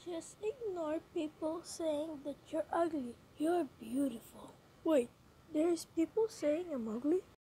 Just ignore people saying that you're ugly. You're beautiful. Wait, there's people saying I'm ugly?